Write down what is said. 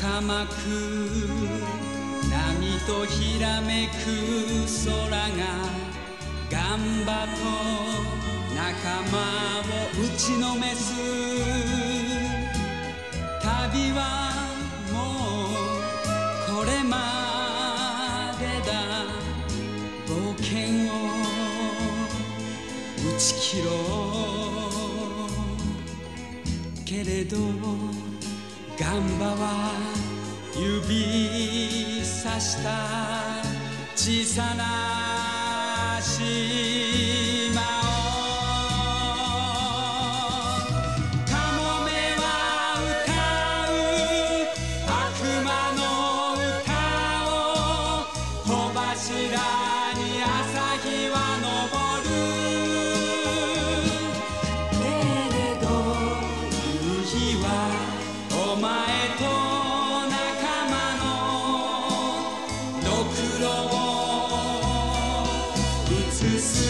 儚く波とひらめく空がガンバと仲間を打ちのめす。旅はもうこれまでだ。冒険を打ち切ろうけれどガンバは指さした小さな島を。カモメは歌う悪魔の歌を。戸柱に朝日は昇るけれど夕日はお前と仲間のドクロを映す。